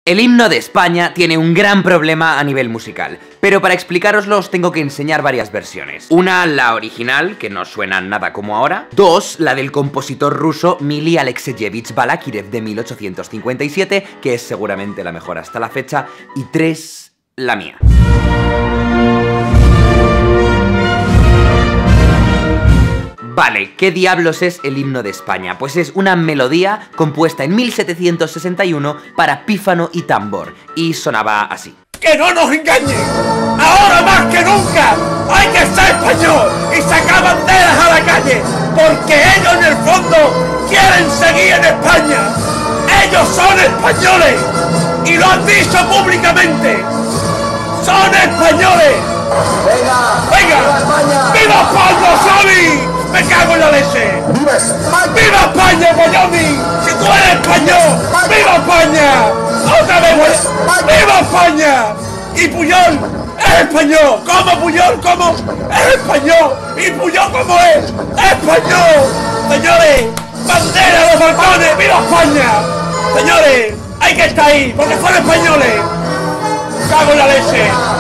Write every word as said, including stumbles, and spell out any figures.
El himno de España tiene un gran problema a nivel musical, pero para explicaroslo os tengo que enseñar varias versiones. Una, la original, que no suena nada como ahora. Dos, la del compositor ruso Mili Alexeyevich Balakirev de mil ochocientos cincuenta y siete, que es seguramente la mejor hasta la fecha. Y tres, la mía. Vale, ¿qué diablos es el himno de España? Pues es una melodía compuesta en mil setecientos sesenta y uno para pífano y tambor, y sonaba así. ¡Que no nos engañen! ¡Ahora más que nunca hay que ser español y sacar banderas a la calle! Porque ellos en el fondo quieren seguir en España. ¡Ellos son españoles! ¡Y lo han dicho públicamente! ¡Son españoles! ¡Venga! ¡Venga! ¡Viva España! ¡Viva España, Xavi! ¡Me cago en la leche! ¡Viva España! ¡Viva España, Boyomi! ¡Si tú eres español! ¡Viva España! ¡Otra vez! ¡Viva España! ¡Y Puyol es español! ¿Cómo Puyol? ¿Cómo? ¡Es español! ¿Y Puyol cómo es? ¡Español! Señores, bandera de los balcones, ¡viva España! Señores, hay que estar ahí, porque son españoles. ¡Cago en la leche!